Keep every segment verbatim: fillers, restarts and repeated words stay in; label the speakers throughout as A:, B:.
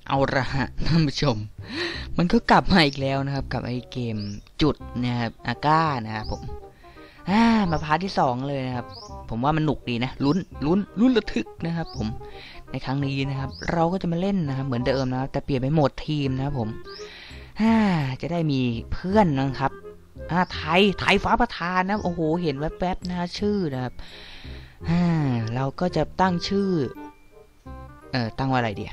A: เอาละฮะท่านผู้ชมมันก็กลับมาอีกแล้วนะครับกับไอเกมจุดนะครับอาก้านะครับผมอ่ามาพาร์ทที่สองเลยนะครับผมว่ามันหนุกดีนะลุ้นลุ้นลุ้นระทึกนะครับผมในครั้งนี้นะครับเราก็จะมาเล่นนะครับเหมือนเดิมนะแต่เปลี่ยนเป็นโหมดทีมนะครับผมอ่าจะได้มีเพื่อนนะครับอ่าไทยไทยฟ้าประธานนะโอ้โหเห็นแวบๆนะชื่อนะครับอ่าเราก็จะตั้งชื่อเอ่อตั้งว่าอะไรดี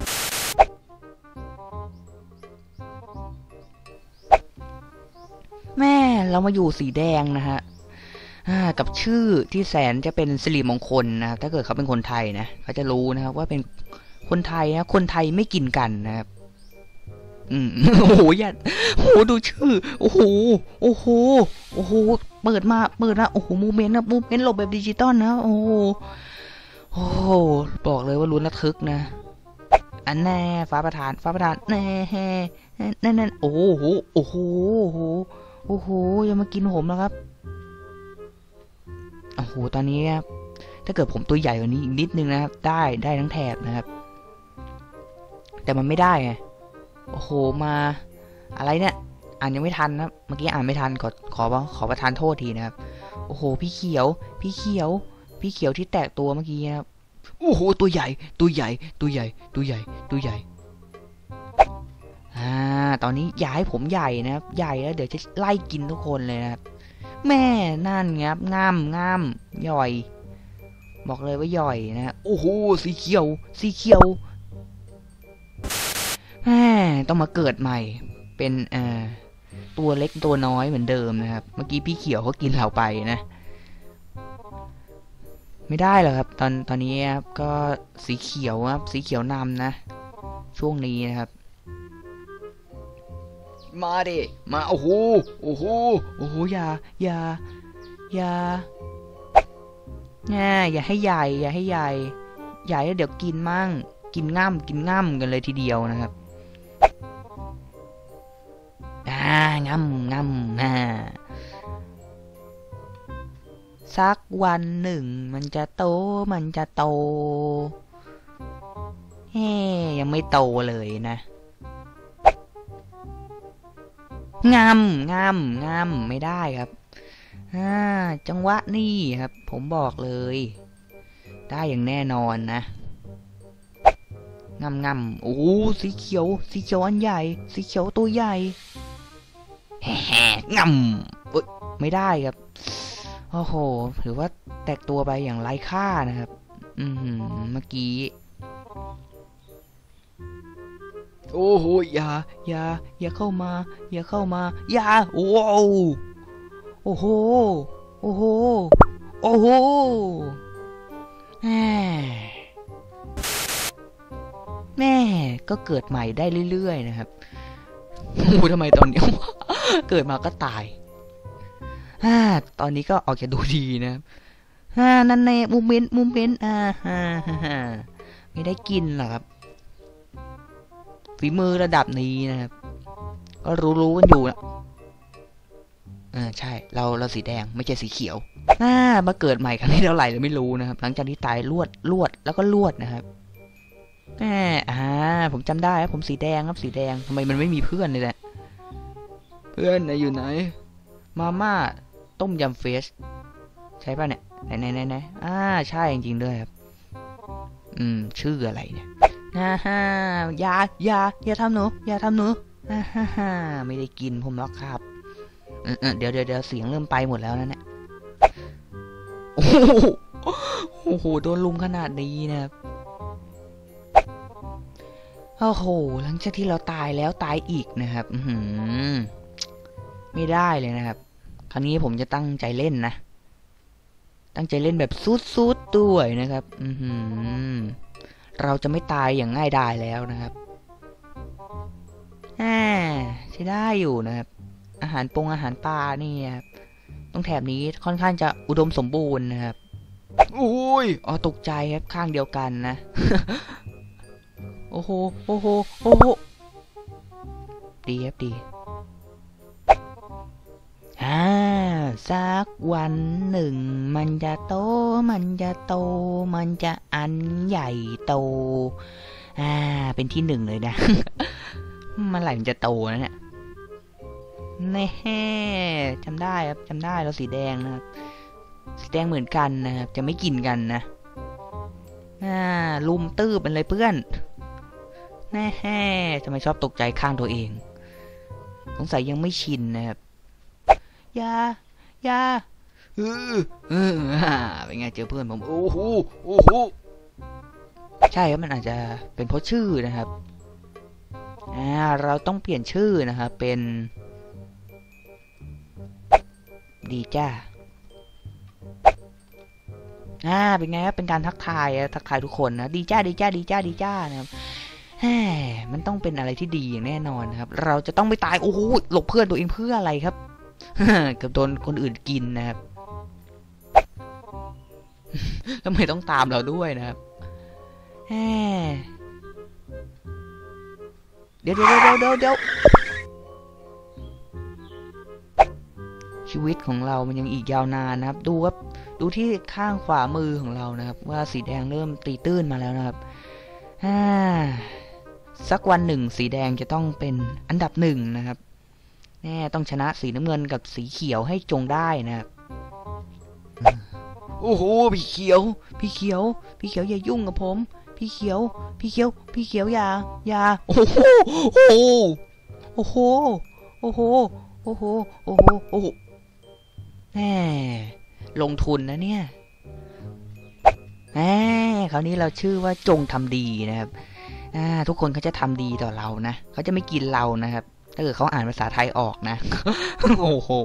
A: แม่เรามาอยู่สีแดงนะฮะกับชื่อที่แสนจะเป็นสิริมงคลนะครับถ้าเกิดเขาเป็นคนไทยนะเขาจะรู้นะครับว่าเป็นคนไทยนะคนไทยไม่กินกันนะครับอืมโอ้โหอย่าโอ้โหดูชื่อโอ้โหโอ้โหโอ้โหเปิดมาเปิดนะโอ้โหมูเมนต์นะมูเมนต์หลบแบบดิจิตอลนะโอ้โหโอ้โหบอกเลยว่าลุ้นระทึกนะอันแน่ฟ้าประธานฟ้าประธานแน่แน่แน่โอ้โหโอ้โหโอ้โหโอ้โหอย่ามากินผมนะครับโอ้โหตอนนี้ครับถ้าเกิดผมตัวใหญ่กว่านี้อีกนิดนึงนะครับได้ได้ทั้งแถบนะครับแต่มันไม่ได้ไงโอ้โหมาอะไรเนี่ยอ่านยังไม่ทันนะเมื่อกี้อ่านไม่ทันขอขอขอประทานโทษทีนะครับโอ้โหพี่เขียวพี่เขียวพี่เขียวที่แตกตัวเมื่อกี้นะครับโอ้โหตัวใหญ่ตัวใหญ่ตัวใหญ่ตัวใหญ่ตัวใหญ่อ่าตอนนี้อย่าให้ผมใหญ่นะครับใหญ่แล้วเดี๋ยวจะไล่กินทุกคนเลยนะครับแม่นั่นครับงามงามย่อยบอกเลยว่าย่อยนะโอ้โหสีเขียวสีเขียวแม่ต้องมาเกิดใหม่เป็นเอ่อตัวเล็กตัวน้อยเหมือนเดิมนะครับเมื่อกี้พี่เขียวเขากินเราไปนะไม่ได้หรอกครับตอนตอนนี้ครับก็สีเขียวครับสีเขียวนำนะช่วงนี้นะครับมาดิมาโอ้โหโอ้โหโอ้โหอย่าอย่าอย่าแง่อย่าให้ใหญ่อย่าให้ใหญ่ใหญ่แล้วเดี๋ยวกินมั่งกินง่ำกินง่ำกันเลยทีเดียวนะครับอ่าง่ำง่ำอ่าสักวันหนึ่งมันจะโตมันจะโตเฮ้ยังไม่โตเลยนะงำงำงำไม่ได้ครับอ่าจังหวะนี่ครับผมบอกเลยได้อย่างแน่นอนนะงำงำโอ้สีเขียวสีเขียวอันใหญ่สีเขียวตัวใหญ่แฮ่งำอุ๊ยไม่ได้ครับโอ้โหถือว่าแตกตัวไปอย่างไร้ค่านะครับอืมเมื่อกี้โอ้โหอย่าอย่าอย่าเข้ามาอย่าเข้ามาอย่าโอ้โหโอ้โหโอ้โหโอ้โหแม่แม่ก็เกิดใหม่ได้เรื่อยๆนะครับโอ้ทำไมตอนนี้ เกิดมาก็ตายอ่าตอนนี้ก็ออกจะดูดีนะครับอ่านั่นแน่มูเมนต์มูเมนต์อ่าฮ่าฮ่าไม่ได้กินหรอกครับฝีมือระดับนี้นะครับก็รู้ๆกันอยู่นะอ่าใช่เราเราสีแดงไม่ใช่สีเขียวอ่ามาเกิดใหม่ครั้งนี้เท่าไหร่เราไม่รู้นะครับหลังจากที่ตายลวดลวดแล้วก็ลวดนะครับแหมอ่าผมจำได้ครับผมสีแดงครับสีแดงทำไมมันไม่มีเพื่อนเลยแหละเพื่อนอยู่ไหนมาม่าต้มยำเฟสใช่ป่ะเนี่ยไหนไหนไหนไหนอ่าใช่จริงๆด้วยครับอืมชื่ออะไรเนี่ยฮ่าฮ่าอย่าอย่าอย่าทำหนูอย่าทำหนูฮ่าฮ่าฮ่าไม่ได้กินผมหรอกครับเออเดี๋ยวเดี๋ยวเดี๋ยวเสียงเริ่มไปหมดแล้วนะเนี่ยโอ้โหโอ้โหโดนลุมขนาดนี้นะครับโอ้โหหลังจากที่เราตายแล้วตายอีกนะครับอืมไม่ได้เลยนะครับครั้งนี้ผมจะตั้งใจเล่นนะตั้งใจเล่นแบบสุดๆด้วยนะครับอืมเราจะไม่ตายอย่างง่ายดายแล้วนะครับอ่าใช้ได้อยู่นะครับอาหารปงอาหารปลานี่ครับต้องแถบนี้ค่อนข้างจะอุดมสมบูรณ์นะครับอุ้ยอ๋อตกใจครับข้างเดียวกันนะ โอ้โหโอ้โหโอ้โหดีครับดีอ่าสักวันหนึ่งมันจะโตมันจะโตมันจะอันใหญ่โตอ่าเป็นที่หนึ่งเลยนะ มันไหลมันจะโตนะเนี่ยแน่จำได้ครับจำได้เราสีแดงนะครับสีแดงเหมือนกันนะครับจะไม่กินกันนะอ่าลุมตื้อเป็นเลยเพื่อนแน่ทำไมชอบตกใจข้างตัวเองสงสัยยังไม่ชินนะครับยายาเออเออเป็นไงเจอเพื่อนผมโอ้โหโอ้โหใช่ครับมันอาจจะเป็นเพราะชื่อนะครับอ่าเราต้องเปลี่ยนชื่อนะครับเป็นดีจ้าอ่าเป็นไงครับเป็นการทักทายทักทายทุกคนนะดีจ้าดีจ้าดีจ้าดีจ้านะครับแหมมันต้องเป็นอะไรที่ดีอย่างแน่นอนนะครับเราจะต้องไม่ตายโอ้โหหลบเพื่อนตัวเองเพื่ออะไรครับเกือบโดนคนอื่นกินนะครับทำไมต้องตามเราด้วยนะครับแหมเดี๋ยวเดี๋ยวเดี๋ยวเดี๋ยวเดี๋ยวชีวิตของเรามันยังอีกยาวนานนะครับดูครับดูที่ข้างขวามือของเรานะครับว่าสีแดงเริ่มตีตื้นมาแล้วนะครับอ่าสักวันหนึ่งสีแดงจะต้องเป็นอันดับหนึ่งนะครับแน่ต้องชนะสีน้ำเงินกับสีเขียวให้จงได้นะครับโอ้โหพี่เขียวพี่เขียวพี่เขียวอย่ายุ่งกับผมพี่เขียวพี่เขียวพี่เขียวอย่าอย่าโอ้โหโอ้โหโอ้โหโอ้โหโอ้โหโอ้โหแหมลงทุนนะเนี่ยแหมคราวนี้เราชื่อว่าจงทำดีนะครับอ่าทุกคนเขาจะทำดีต่อเรานะเขาจะไม่กินเรานะครับถ้าเกิดเขาอ่านภาษาไทยออกนะ โอ้โห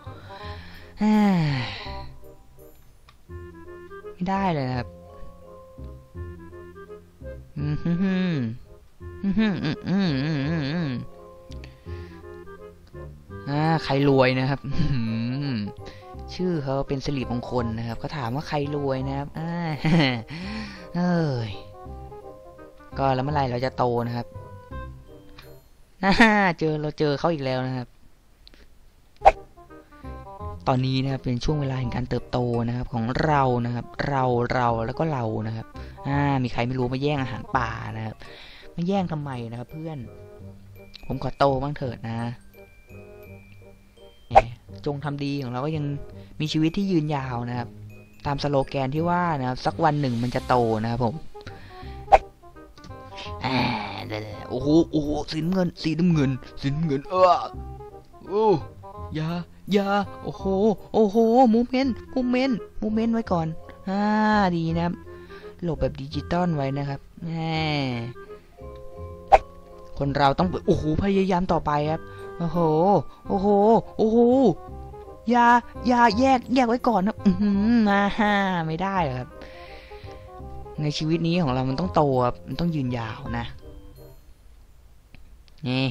A: ไม่ได้เลยครับอืมฮึมอืมอืมอืมอืมอืมอ่าใครรวยนะครับชื่อเขาเป็นสิริมงคลนะครับเขาถามว่าใครรวยนะครับอ่าเอ้ยก็แล้วเมื่อไหร่เราจะโตนะครับน่าเจอเราเจอเขาอีกแล้วนะครับตอนนี้นะครับเป็นช่วงเวลาแห่งการเติบโตนะครับของเรานะครับเราเราแล้วก็เรานะครับอ่ามีใครไม่รู้มาแย่งอาหารป่านะครับมาแย่งทำไมนะครับเพื่อนผมขอโตบ้างเถิดนะจงทำดีของเราก็ยังมีชีวิตที่ยืนยาวนะครับตามสโลแกนที่ว่านะครับสักวันหนึ่งมันจะโตนะครับผมโอ้โหโอ้โหสีน้ำเงินสีน้ำเงินสีน้ำเงินเออโอ้ยายาโอ้โหโอ้โหมูเมนต์มูเมนต์มูเมนต์ไว้ก่อนอ่าดีนะครับหลบแบบดิจิตอลไว้นะครับแหมคนเราต้องโอ้โหพยายามต่อไปครับโอ้โหโอ้โหโอ้โหยายาแยกแยกไว้ก่อนนะอืมมาฮ่าไม่ได้ครับในชีวิตนี้ของเรามันต้องโตครับมันต้องยืนยาวนะเฮ้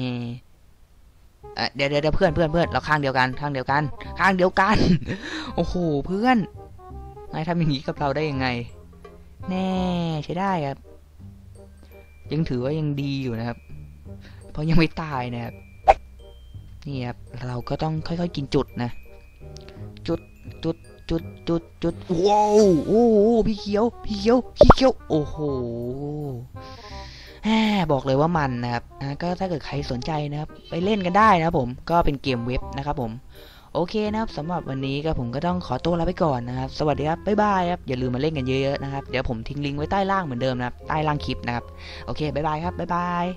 A: เดี๋ยวเดี๋ยวเพื่อนเพื่อนเพื่อนเราข้างเดียวกันข้างเดียวกันข้างเดียวกันโอ้โหเพื่อนนายทำอย่างนี้กับเราได้ยังไงแน่ใช้ได้ครับยังถือว่ายังดีอยู่นะครับเพราะยังไม่ตายนะครับนี่ครับเราก็ต้องค่อยๆกินจุดนะจุดจุดจุดจุดจุดว้าวโอ้โหพี่เขียวพี่เขียวพี่เขียวโอ้โหบอกเลยว่ามันนะครับนะก็ถ้าเกิดใครสนใจนะครับไปเล่นกันได้นะครับผมก็เป็นเกมเว็บนะครับผมโอเคนะครับสำหรับวันนี้ก็ผมก็ต้องขอตัวลาไปก่อนนะครับสวัสดีครับบ๊ายบายครับอย่าลืมมาเล่นกันเยอะๆนะครับเดี๋ยวผมทิ้งลิงก์ไว้ใต้ล่างเหมือนเดิมนะครับใต้ล่างคลิปนะครับโอเคบ๊ายบายครับบ๊ายบาย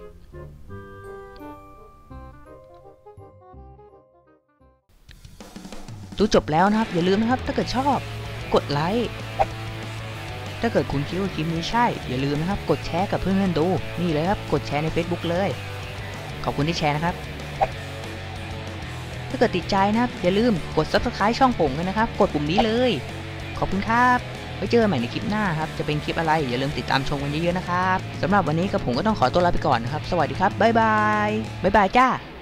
A: ดูจบแล้วนะครับอย่าลืมนะครับถ้าเกิดชอบกดไลค์ถ้าเกิดคุณคิดว่าคลิปนี้ใช่อย่าลืมนะครับกดแชร์กับเพื่อนๆดูนี่เลยครับกดแชร์ใน Facebook เลยขอบคุณที่แชร์นะครับถ้าเกิดติดใจนะครับอย่าลืมกด ซับสไครบ์ ช่องผมกันนะครับกดปุ่มนี้เลยขอบคุณครับไว้เจอกันใหม่ในคลิปหน้าครับจะเป็นคลิปอะไรอย่าลืมติดตามชมกันเยอะๆนะครับสำหรับวันนี้กับผมก็ต้องขอตัวลาไปก่อนนะครับสวัสดีครับบ๊ายบายบ๊ายบายจ้า